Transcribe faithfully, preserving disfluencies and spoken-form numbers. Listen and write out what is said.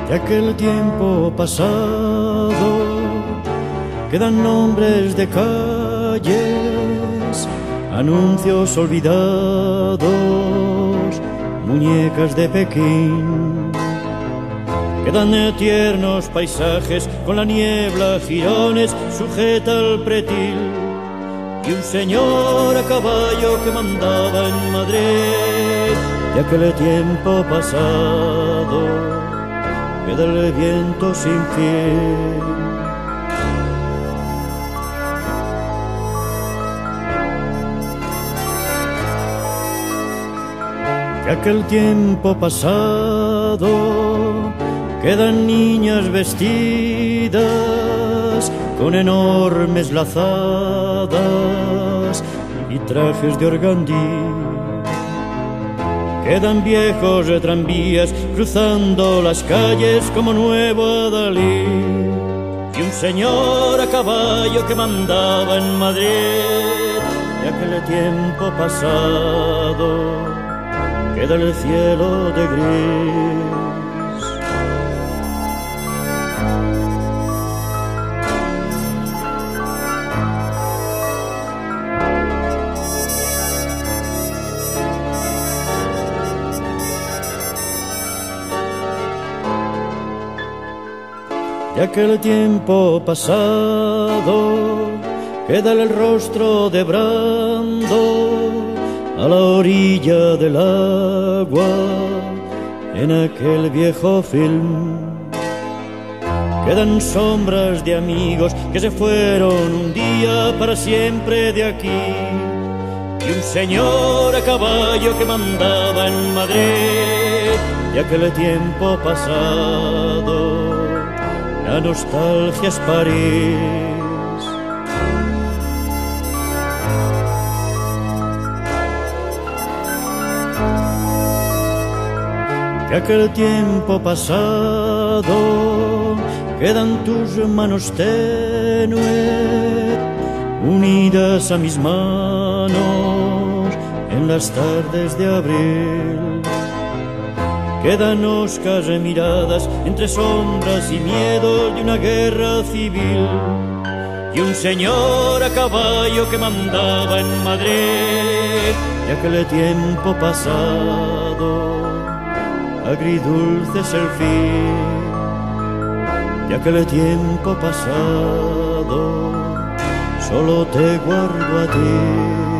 De aquel tiempo pasado quedan nombres de calles, anuncios olvidados, muñecas de Pekín. Quedan tiernos paisajes con la niebla, jirones, sujeta al pretil, y un señor a caballo que mandaba en Madrid. De aquel tiempo pasado queda el viento sin fin. De aquel tiempo pasado quedan niñas vestidas con enormes lazadas y trajes de organdí. Quedan viejos tranvías cruzando las calles como nuevo adalid, y un señor a caballo que mandaba en Madrid. De aquel tiempo pasado queda el cielo de gris. De aquel tiempo pasado queda el rostro de Brando a la orilla del agua en aquel viejo film. Quedan sombras de amigos que se fueron un día para siempre de aquí, y un señor a caballo que mandaba en Madrid. De aquel tiempo pasado la nostalgia es París. De aquel tiempo pasado quedan tus manos tenues unidas a mis manos en las tardes de abril. Quedan oscas miradas entre sombras y miedos de una guerra civil, y un señor a caballo que mandaba en Madrid. De aquel tiempo pasado agridulce es el fin. De aquel tiempo pasado solo te guardo a ti.